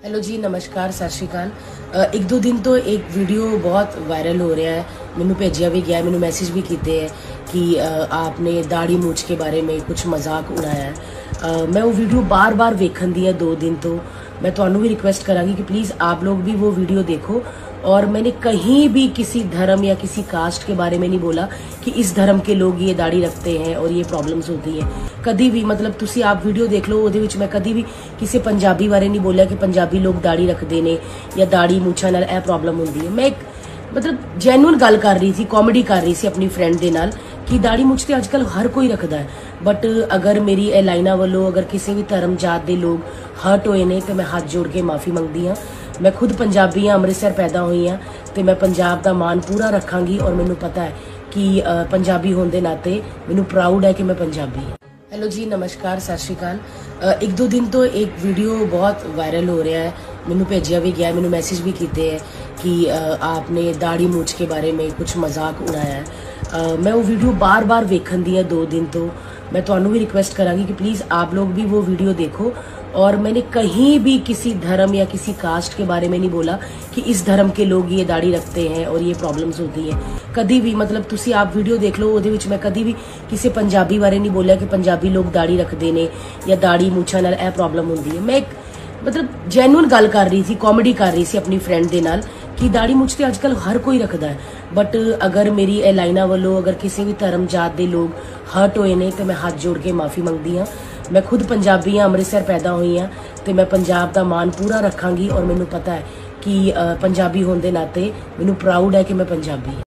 Hello जी, नमस्कार, सत श्री अकाल। एक दो दिन तो एक वीडियो बहुत वायरल हो रहा है, मैनू भेजिया भी गया, मैनू मैसेज भी किए हैं कि आपने दाढ़ी मूछ के बारे में कुछ मजाक उड़ाया है। मैं वो वीडियो बार बार वेखन दी है 2 दिन तो। मैं तुहानू भी रिक्वेस्ट करांगी कि प्लीज़ आप लोग भी वो वीडियो देखो। और मैंने कहीं भी किसी धर्म या किसी कास्ट के बारे में नहीं बोला कि इस धर्म के लोग ये दाढ़ी रखते हैं और ये प्रॉब्लम्स होती है। कभी भी मतलब तुसी आप वीडियो देख लो, ਉਹਦੇ ਵਿੱਚ मैं कभी भी किसी पंजाबी बारे नहीं बोलिया कि पंजाबी लोग दाढ़ी रखते ने या दाढ़ी मूछा नाल ਇਹ प्रॉब्लम होंदी है। मैं एक मतलब जैनुअन गल कर रही थी, कॉमेडी कर रही थी अपनी फ्रेंड दे नाल कि दाढ़ी मूछ ते अजकल हर कोई रखता है। बट अगर मेरी ए लाइना वालों अगर किसी भी धर्म जात के लोग हर्ट होए ने तो मैं हाथ जोड़ के माफ़ी मंगदी हाँ। मैं खुद पंजाबी हाँ, अमृतसर पैदा हुई हाँ, तो मैं पंजाब का मान पूरा रखांगी और मैनू पता है कि पंजाबी होने के नाते मैनू प्राउड है कि मैं पंजाबी हाँ। हेलो जी, नमस्कार, सत श्री अकाल। एक दो दिन तो एक वीडियो बहुत वायरल हो रहा है, मैनू भेजिया भी गया, मैनू मैसेज भी किए हैं कि आपने दाढ़ी मूछ के बारे में कुछ मजाक उड़ाया है। मैं वो वीडियो बार बार वेखन दी है 2 दिन तो। मैं तुहानू भी रिक्वेस्ट करांगी कि प्लीज़ आप लोग भी वो वीडियो देखो। और मैंने कहीं भी किसी धर्म या किसी कास्ट के बारे में नहीं बोला कि इस धर्म के लोग ये दाढ़ी रखते हैं और ये प्रॉब्लम्स होती है। कभी भी मतलब तुसी आप वीडियो देख लो, ਉਹਦੇ ਵਿੱਚ मैं कभी भी किसी पंजाबी बारे नहीं बोलिया कि पंजाबी लोग दाढ़ी रखते ने या दाढ़ी मूछा नाल ਇਹ प्रॉब्लम होंदी है। मैं एक मतलब जैनुअन गल कर रही थी, कॉमेडी कर रही थी अपनी फ्रेंड दे नाल कि दाढ़ी मूछ ते अजकल हर कोई रखता है। बट अगर मेरी ए लाइना वालों अगर किसी भी धर्म जात के लोग हर्ट होए ने तो मैं हाथ जोड़ के माफ़ी मंगदी हाँ। मैं खुद पंजाबी हाँ, अमृतसर पैदा हुई हाँ, तो मैं पंजाब का मान पूरा रखांगी और मैनू पता है कि पंजाबी होने के नाते मैनू प्राउड है कि मैं पंजाबी हाँ।